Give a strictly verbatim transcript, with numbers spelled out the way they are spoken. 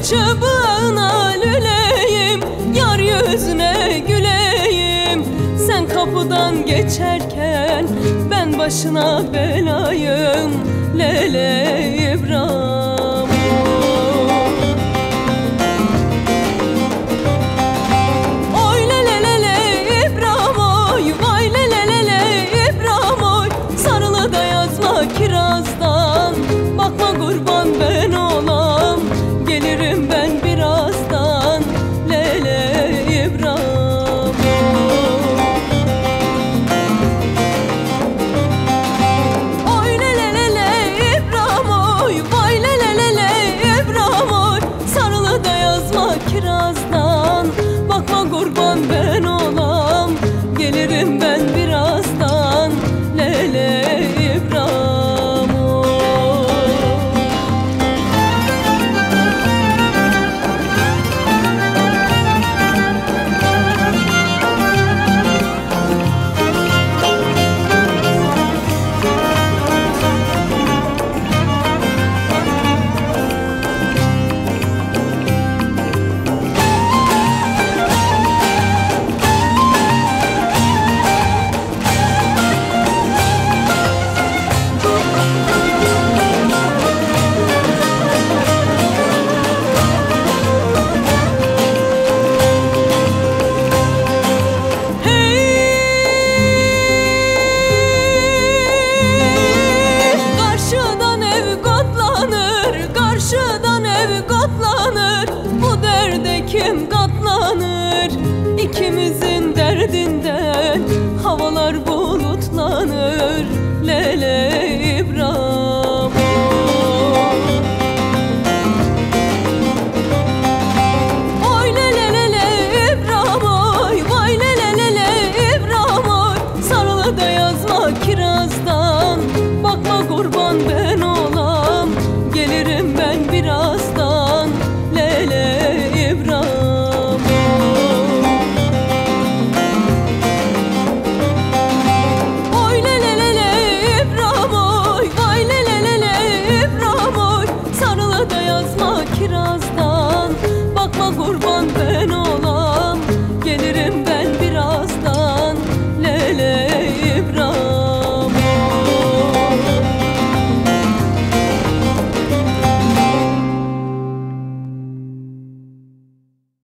çubuğuna lüleyim, yar yüzüne güleyim. Sen kapıdan geçerken ben başına belayım. Lele İbrahim, oy lele lele İbrahim, oy vay lele lele İbrahim, oy sarılı da yazma kirazdan. Bakma kurban ben olam, gelirim ben birazdan. Lele İbrahim, oy lele lele İbrahim, oy vay lele lele İbrahim, oy sarılı da yazma kirazdan. Bakma kurban ben olam, gelirim ben birazdan. Lele İbrahim, oy. Karşıdan ev katlanır, bu derde kim katlanır? İkimizin derdinden havalar bulutlanır. Lele İbrahim, oy lele lele İbrahim, oy vay lele lele İbrahim, oy sarılı da yazma kirazdan. Bakma kurban ben olam, gelirim ben birazdan. Lele İbrahim, oy lele lele İbrahim, oy vay lele lele İbrahim, oy sarılı da yazma kirazdan. Bakma kurban ben olam,